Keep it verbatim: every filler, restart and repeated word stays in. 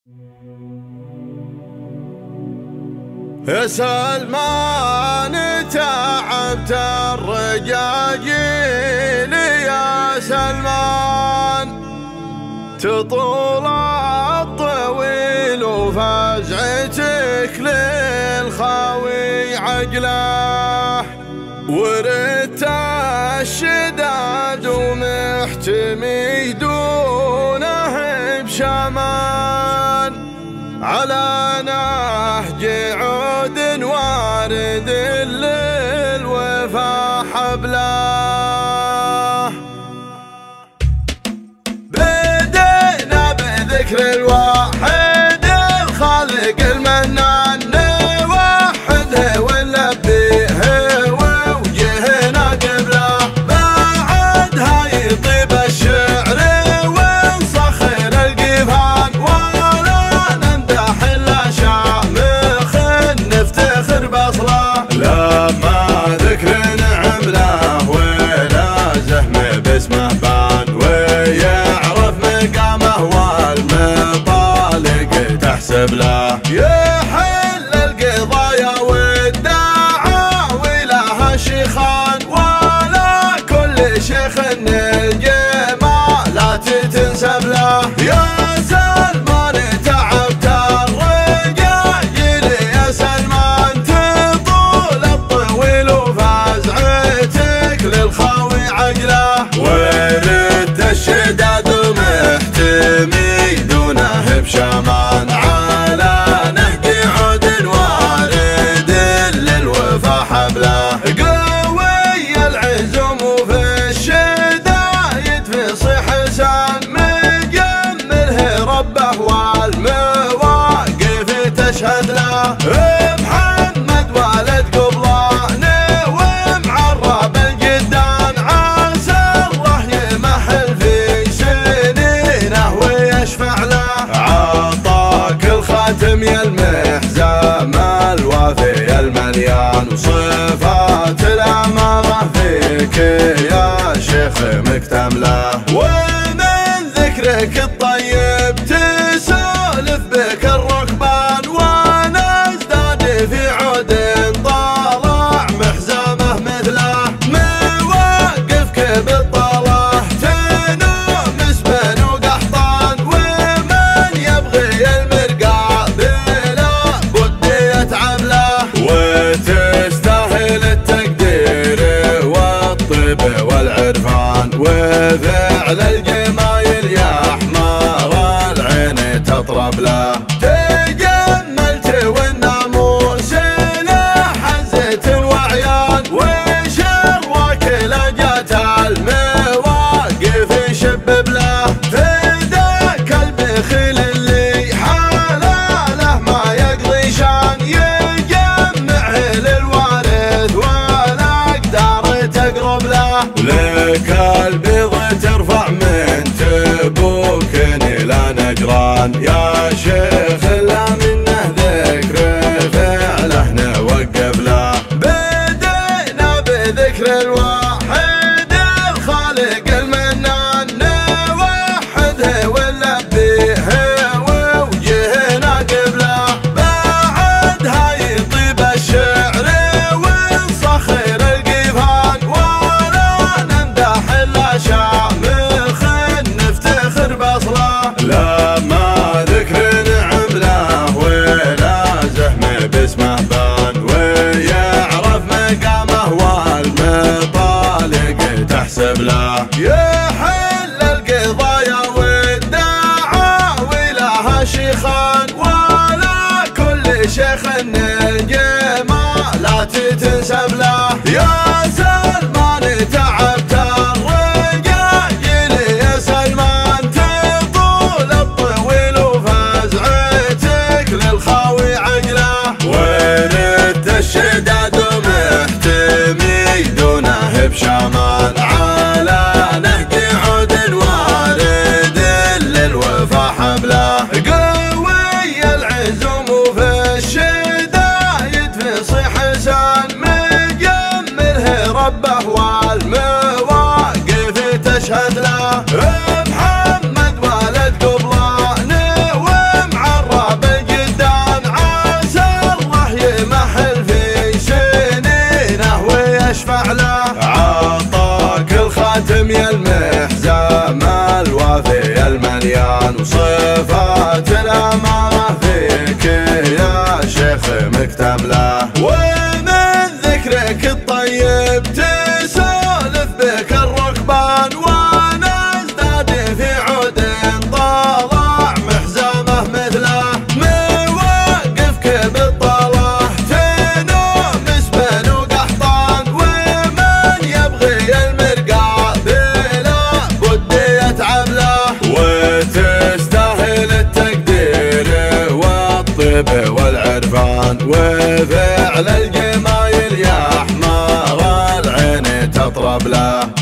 يا سلمان تعبت الرجاجيل يا سلمان، تطول الطويل وفزعتك للخاوي عقله، وردت الشداد ومحتمي دونه بشمان، على نهج عود وارد للوفا حبله. بدينا بذكر الواحد الخالق المنان، نوحده ونلبيه ووجهنا قبله، بعدها يطيب الشعر ونصخر القفان، ولا نمدح الا شامخ نفتخر بصله. لما ذكر نعم له ولا زهم باسمه بان، ويعرف مقامه والمطالق تحسب له، يحل القضايا والدعاوي لها شيخان، ولا كل شيخ الجمالات تنسب له. يا سلمان تعبت الرجاجيل يا سلمان، تطول الطويل وفزعتك للخاوي عقله، ورد الشداد ومحتمي دونه بشمان، على نهج عود وارد للوفا حبله. قوي العزم وفي الشدايد في صيح لسان، مجمله ربه والمواقف تشهد له. محمد ولد قبلانه ومعرب الجدان، عسى الله يمحل في سنينه ويشفع له. عطاك الخاتم يا المحزام الوافي يا المليان، وصفات الأمارة فيك يا شيخ مكتمله، ومن ذكرك الطيب تسولف بك الركبان، وانا ازداد في عود طالع محزامه مثله، مواقفك بالطله تنوم سبن وقحطان، ومن يبغي المرقع بلا بد يتعب له، وتستاهل التقدير والطيب والعرفان، وفعل الجمايل يا حمار العين تطرب له. تجملت والناموس له حزة وعيان، وشرك لجات المواقف يشبب له، فداك البخيل اللي حلاله ما يقضي شان، يجمعه للوارث والاقدار تقرب له. ولك البيض ترفع من تبوك الى نجران، يا شيخ لا منه ذكر فعله نوقف له. بدينا بذكر الواحد الخالق المنان، نوحده ونلبيه ووجهنا قبله، بعدها يطيب الشعر ونصخر القفان، ولا نمدح الا شامخ نفتخر بصله. لما ذكر نعم له ولا زهم باسمه بان، ويعرف مقامه والمطالق تحسب له، يحل القضايا والدعاوي لها شيخان، ولا كل شيخ الجمالات تنسب له. يا سلمان تعبت الرجاجيل يا سلمان، تطول الطويل وفزعتك للخاوي عقله، ورد الشداد ومحتمي دونه بشمان، على نهج عود وارد للوفا حبله. قوي العزم وفي الشدايد في صيح لسان، المليان، وصفات الأمانة فيك يا شيخ مكتملة. ومن ذكرك الطيب تسولف بك الركبان، وانا ازداد في عود طالع محزمه مثله. موقفك بالطلة تنومس بن وقحطان، ومن يبغي المرقع بلا بد يتعب له. وتستاهل التقدير والطيب والعرفان، وفعل الجمايل يا حمار العين تطرب له.